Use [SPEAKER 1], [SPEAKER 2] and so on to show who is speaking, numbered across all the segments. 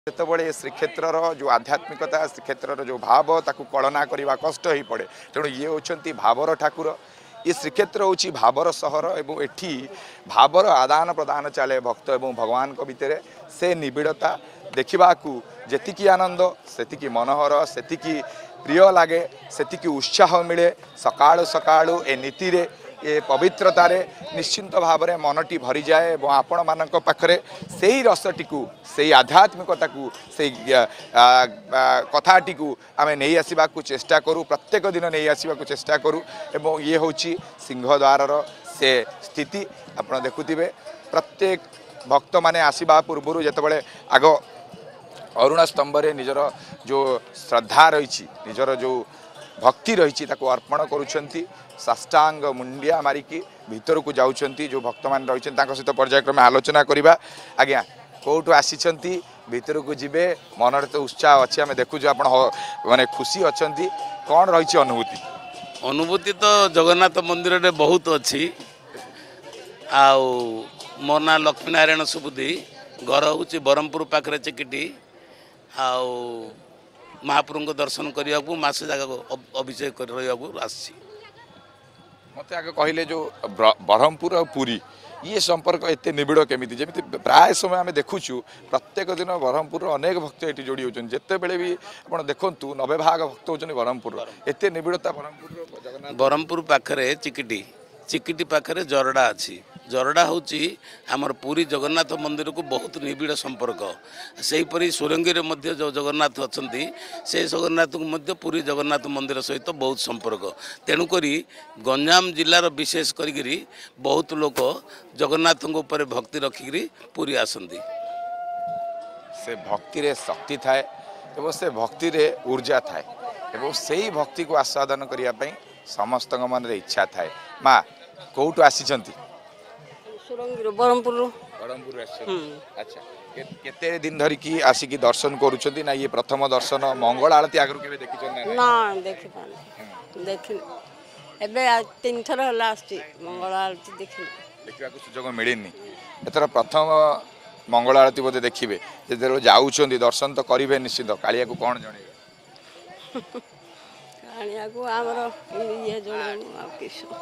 [SPEAKER 1] जितेबाला श्रीक्षेत्र जो आध्यात्मिकता श्रीक्षेत्र जो भाव ताकू कलना करने कष्ट हो पड़े तेणु ये होती भावर ठाकुर ये श्रीक्षेत्र हूँ भावर सहर एवं एठी भावर आदान प्रदान चले भक्त एवं भगवान भितर से निबिड़ता देखा जी आनंद से मनोहर से प्रिय लगे से उत्साह मिले सकाळु सकाळु ए नीति रे ये पवित्रतार निश्चिंत भाव में मनटी भरी जाए और आपण मान पाखरे से ही रसटी से आध्यात्मिकता को से कथाटी को आम नहीं आसवा चेष्टा करूँ प्रत्येक दिन नहीं आसवा चेष्टा करूँ एवं ये हूँ सिंहद्वार से स्थिति आप देखुवे प्रत्येक भक्त माने आसवा पूर्व जितेबाला आग अरुण स्तंभ निजर जो श्रद्धा रही निजर जो भक्ति रही अर्पण करुँच साष्टांग मुंडिया मारिकी भीतर को जाऊँच जो भक्त मान रही सहित पर्यायक्रमे आलोचना करवा आज्ञा कौटू आसी भीतर को जीवे मनर तो उत्साह अच्छी आम देखु आप माने खुशी अच्छा कौन रही अनुभूति
[SPEAKER 2] अनुभूति तो जगन्नाथ मंदिर रे बहुत अच्छी आउ मो ना लक्ष्मी नारायण सुबुद्धि घर हूँ ब्रह्मपुर पाखे चिकिटी आउ महाप्रभु को दर्शन करने को मस जगह अभिषेक कर
[SPEAKER 1] मत आगे कहले जो ब्रह्मपुर और पुरी ये संपर्क एत निबिड़ केमी जमी प्राय समय आम देखुचु प्रत्येक दिन ब्रह्मपुर अनेक भक्त ये जोड़ी होती जिते बड़े भी आप देखूँ 90 भाग भक्त होती ब्रह्मपुर एत निबिड़ता
[SPEAKER 2] ब्रह्मपुर पाखे चिकिटी चिकिटी पाखे जरडा अच्छी जरडा हूँ आमर पुरी जगन्नाथ मंदिर को बहुत निबिड़ संपर्क से हीपरी सुरंगी रे जो जगन्नाथ अच्छा से जगन्नाथ को पुरी जगन्नाथ मंदिर सहित बहुत संपर्क तेणुक गंजाम जिलार विशेष करी बहुत लोग जगन्नाथ ऊपर भक्ति रखिकी पुरी आसती
[SPEAKER 1] से भक्ति रे शक्ति थाए एवं से भक्ति रे ऊर्जा थाए एवं से ही भक्ति को आस्वादन करने समस्त मन रे इच्छा थाए माँ कौटू आसी
[SPEAKER 3] ब्रह्मपुर
[SPEAKER 1] अच्छा केते दिन धरिकी आसिकी दर्शन करूछंती ना ये प्रथम दर्शन मंगल आरती आगरु केबे देखिछन
[SPEAKER 3] ना देखि पानी देखि एबे 3 थर हला आस्ती मंगल आरती देखि
[SPEAKER 1] को सुजोग मिलिनी एतर प्रथम मंगल आरती बोधे देखिबे जे जाउछंती दर्शन तो करिवे निश्चित कालिया को कोन जणेबे
[SPEAKER 3] कालिया को हमरो ये जणेनु आ किछ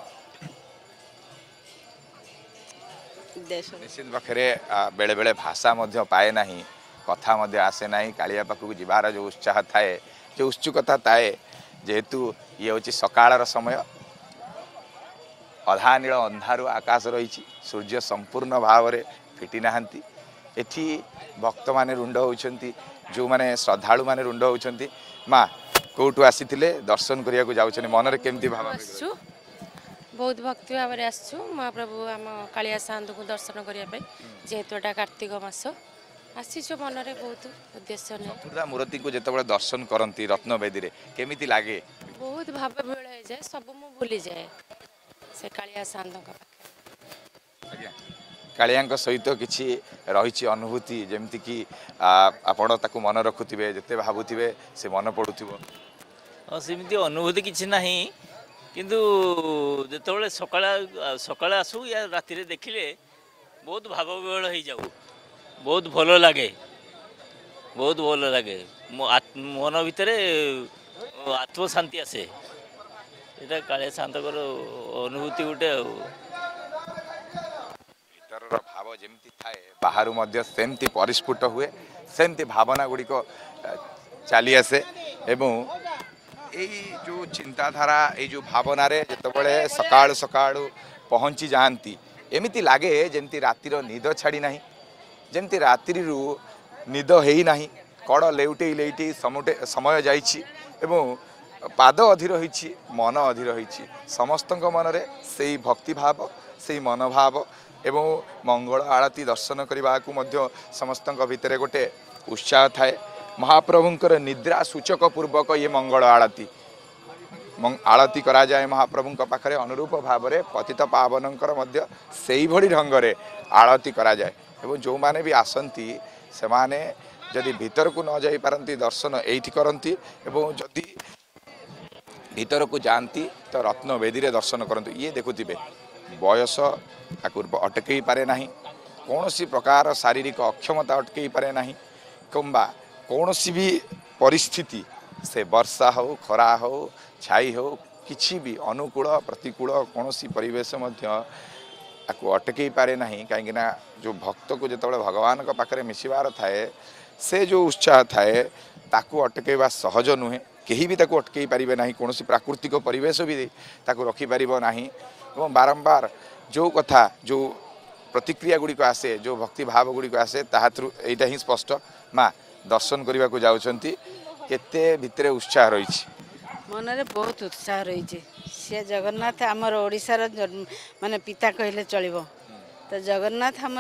[SPEAKER 1] निश्चित पाखे बेले बेले भाषा पाए ना कथा आसे ना कालिया पाखक जीवार जो उत्साह थाए जो उत्सुकता थाए जेहेतु ये हूँ सकाळ समय अधा नील अंधारू आकाश रही सूर्य संपूर्ण भाव में फिटी नहांती एठी भक्त माने रुंड होती जो माने श्रद्धालु माने रुंड होती माँ कौटू आसी दर्शन करने को जाऊँ मनरे केमती भाव
[SPEAKER 4] बहुत भक्ति भाव में आसु महाप्रभु आम कालिया साधु को दर्शन करने जेहेतु एटा कार्तिक मास आसीचु मनरे बहुत उद्देश्य
[SPEAKER 1] चतुर्धा मूर्ति को जिते दर्शन करती रत्नवेदी रे केमिति लागे
[SPEAKER 4] बहुत भाव विहल हो जाए सब मु भूली जाए से कालिया साधु
[SPEAKER 1] कालिया सहित किसी रही अनुभूति जमती कि आपण ताकू मन रखुवे जिते भावुवे से मन पड़ुव
[SPEAKER 5] सेमती अनुभूति किसी ना किंतु जिते सकाल आसू या राति देखिले बहुत भाव विहल हो जाऊ बहुत भल लगे मन भितर आत्म शांति आसे ये कालिया शांतर अनुभूति गोटे
[SPEAKER 1] भीतर भाव जमती थाए बाहर मध्य सेमती परिस्फुट हुए सेमती भावना गुड़िक चली आसे एवं यही जो चिंताधारा ये जो भावना रे जितेबाला सकाळु सकाळु पहुँची जाती एमती लगे जमती रातिर निद छाड़ी ना जमती रात्रि निद है ना कड़ लेउटे लेउटे समय जाइछि एवं पाद अधीर होइछि मन अधीर होइछि समस्त मनरे से भक्ति भाव से मनोभाव एवं मंगल आरती दर्शन करने को समस्त भितर गोटे उत्साह थाए महाप्रभुंकर निद्रा सूचक पूर्वक ये मंगल आरती करा जाए महाप्रभु पाखरे अनुरूप भाव में पतित पावनकर से भली ढंग से आरती करा जाए एवं जो माने भी आसंती से माने जदि भीतर को न जाई पारंती दर्शन एठी करंती एवं जदि भीतर को जानती तो रत्नवेदी रे दर्शन करंतु ये देखुथिबे बयस अटकई पारे ना कौन सी प्रकार शारीरिक अक्षमता अटकई पारे ना किंबा कौन सी भी परिस्थिति से वर्षा हो खरा हो छाई हो किसी भी अनुकूल प्रतिकूल कौन सी परिवेश आपको अटकई पारे ना कहीं जो भक्त को जो भगवान पाखे मिसबार थाए से जो उत्साह थाए ताकू अटकईवा सहज नुहे कहीं भी ताकू अटकई पारे ना कौन प्राकृतिक परिवेश भी ताकू रखिपार ना और बारंबार जो कथा जो प्रतिक्रिया गुड़िक आसे जो भक्ति भाव गुड़िक आसे ताहाथ्रु एटा ही स्पष्ट माँ दर्शन करने को जाउछंती केते भितरे उत्साह रही
[SPEAKER 6] मनरे बहुत उत्साह रही सी जगन्नाथ आमर ओडिशार माने पिता कहले चलिबो तो जगन्नाथ आमर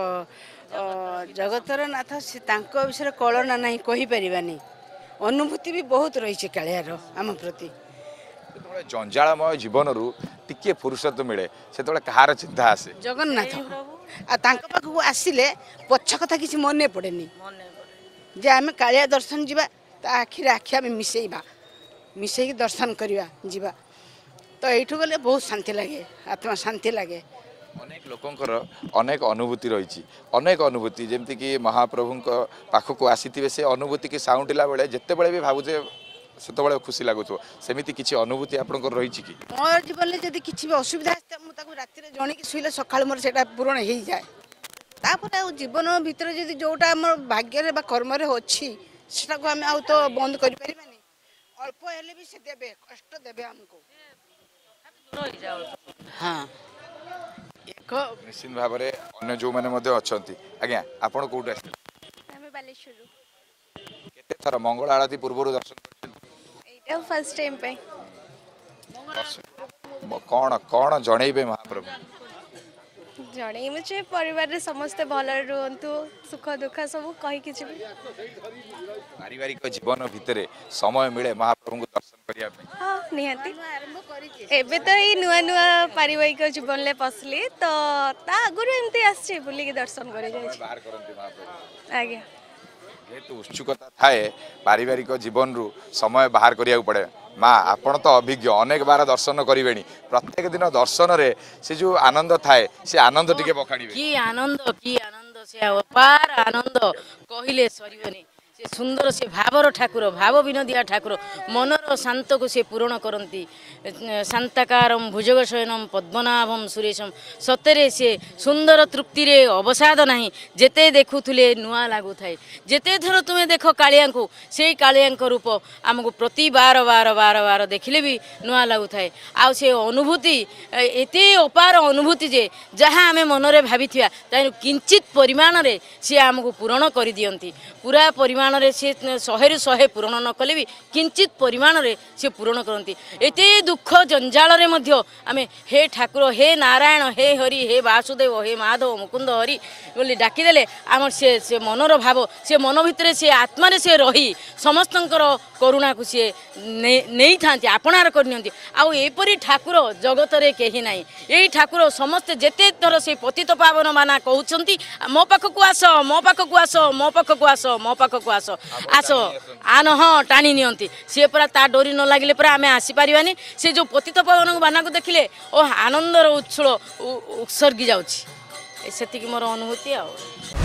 [SPEAKER 6] जगतर नाथ से तांको विषय कलना नहीं कहि परिबानी अनुभूति भी बहुत रही कालियार आम प्रति
[SPEAKER 1] जंजालमय जीवन रु टिके फुर्सत मिले से कहार चिंता आसे
[SPEAKER 6] जगन्नाथ आ तांको पाखु आसिले पछ कथा किसी मन पड़ेनी जे आम कालिया दर्शन जीवा ता आखिर आखि आम मिसेइबा मिसेई दर्शन करवा जीवा तो यू गले बहुत शांति लगे आत्मा शांति लगे
[SPEAKER 1] अनेक लोकंकर अनेक अनुभूति रही अनेक अनुभूति जमती कि महाप्रभु पाखक आसी से अनुभूति की साउंडला बेले जिते बड़े भी भावुचे से खुशी लगुथ सेमती किसी अनुभूति आपंकर रही कि
[SPEAKER 6] मोर जीवन में जब किसी भी असुविधा मुझे राति जन की शुले सका मोर से पूरण हो जाए तापर जीवन भितर जब जोटा आम भाग्य कर्म अच्छी से आम आउ तो बंद कर अल्प हेले भी से देबे कष्ट देबे हमको हाँ एक
[SPEAKER 1] निश्चित भाव में अन्य जो मैंने अच्छा आज्ञा आपण कौट आस केते थर मंगल आरती पूर्व दर्शन
[SPEAKER 7] फर्स्ट टाइम पे
[SPEAKER 1] कौन कौन जनइबे महाप्रभु
[SPEAKER 7] जड़े मुझे परिवार रे समस्त भल रुहतु सुख दुख सब कही
[SPEAKER 1] पारिवारिक जीवन भितर समय मिले महाप्रभु को दर्शन करिया पे
[SPEAKER 7] हाँ निहाती एबे तो ये नुआ नुआ पारिवारिक जीवन ले पसली तो ता आगुरु एमती आछे बुली के दर्शन करे जाय
[SPEAKER 1] बाहर करंती महाप्रभु
[SPEAKER 7] आज्ञा
[SPEAKER 1] जेहेतु उत्सुकता थाए पारिवारिक जीवन रु समय बाहर करिया पड़े माँ आपण तो अभिज्ञ अनेक बार दर्शन करें प्रत्येक दिन दर्शन रे से जो आनंद थाए से आनंद टिके बखाणी
[SPEAKER 6] की आनंद से अपार आनंद कहले सरीबनी से सुंदर से भावर ठाकुर भाव विनोदिया ठाकुर मनर शांत को से पूरण करती शांताकारम भुजगशयनम पद्मनाभम सुरेशम सतरे से सुंदर तृप्ति रे अवसाद नहीं जेते देखुले नुआ लागू थाए जेते थर तुम्हें देख कालिया को से कालिया रूप आमको प्रति बार बार बार बार देखिले भी नुआ लागू थाए आ से अनुभूति एते अपार अनुभूति जे जहाँ आम मनरे भाभी किंचित परिमाण रे से आमको पूरण कर दियंती पूरा परिमाण रे से 100 पूरण न कले भी किंचित परिमाण रे से पूरण करती एते दुख जंजाल रे मध्य आमे हे ठाकुर हे नारायण हे हरि हे वासुदेव हे माधव मुकुंद हरि बोली डाकिदेले आम से मनर भाव से मन भितर से आत्मा रे से रही समस्तंकर करुणा को सी नहीं था आपणार करनी आउ एपरी ठाकुर जगत रे कहीं ना यही ठाकुर समस्ते जेते थर से पतित पावन माना कहते मो पाखक आस मो पाखक आस मो पाखक आस मो पाखक आस आस आन हाँ टाणी नियंती सी पूरा ता डोरी न लगे पूरा आम आसीपारानी से जो पतित पावन बाना को देखिले ओ आनंदर उत्सुल उत्सर्गी जाऊँगी से मोर अनुभूति आ